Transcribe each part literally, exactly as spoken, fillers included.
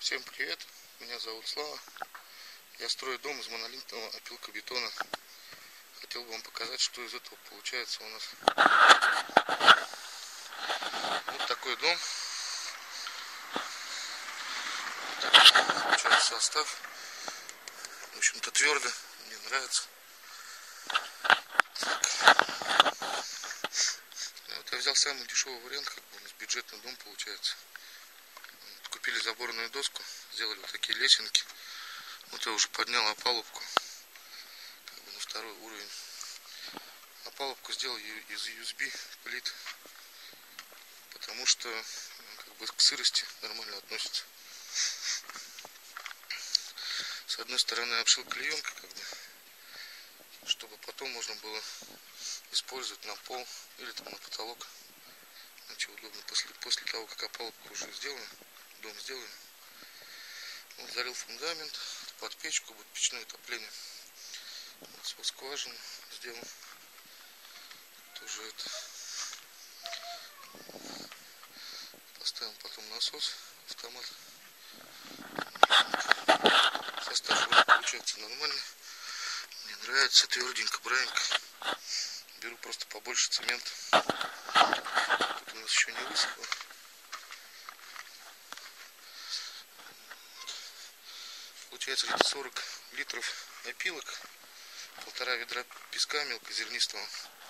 Всем привет, меня зовут Слава. Я строю дом из монолитного опилкобетона. Хотел бы вам показать, что из этого получается у нас. Вот такой дом. Вот такой получается состав. В общем-то твердо, мне нравится. Так. Вот я взял самый дешевый вариант, как бы у нас бюджетный дом получается. Купили заборную доску, сделали вот такие лесенки. Вот я уже поднял опалубку как бы на второй уровень. Опалубку сделал из ю эс би плит, потому что как бы к сырости нормально относится. С одной стороны обшил клеенкой, как бы, чтобы потом можно было использовать на пол или там на потолок. Значит, удобно после, после того, как опалубка уже сделана, дом сделан. Вот, залил фундамент под печку, будет печное отопление. Вот свой скважину сделал. Тоже это. Поставим потом насос, автомат. Состав получается нормальный. Мне нравится, тверденько, браненько. Беру просто побольше цемента. Тут у нас еще не высохло. Получается где-то сорок литров опилок, полтора ведра песка мелкозернистого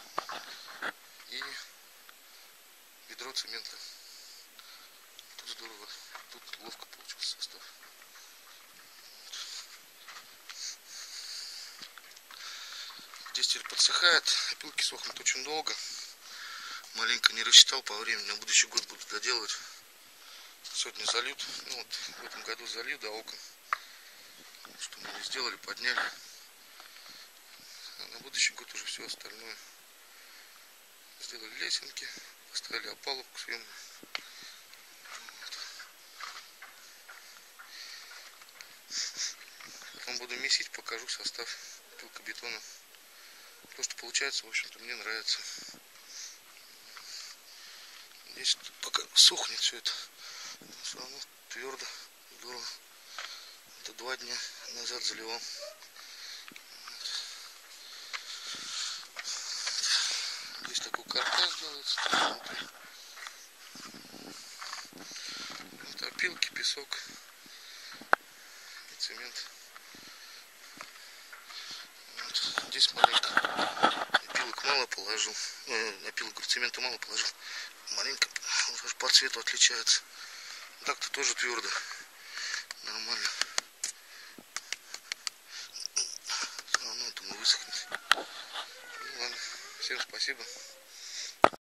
и ведро цемента. Тут здорово, тут ловко получился состав. Здесь теперь подсыхает, опилки сохнут очень долго. Маленько не рассчитал по времени, на будущий год буду доделывать. Сегодня зальют, ну вот в этом году залью до окон. Что мы не сделали, подняли. А на будущий год уже все остальное. Сделали лесенки, поставили опалубку съемную. Вот. Потом буду месить, покажу состав опилкобетона. То, что получается, в общем-то, мне нравится. Здесь пока сохнет все это, все равно твердо, здорово. Это два дня назад заливал. Здесь такой каркас делается. Это опилки, песок и цемент. Вот. Здесь маленько опилок мало положил. Э, опилок, говорю, цемента мало положил. Маленько по цвету отличается. Так-то тоже твердо. Нормально. Все равно, думаю, высохнет. Ну ладно, всем спасибо.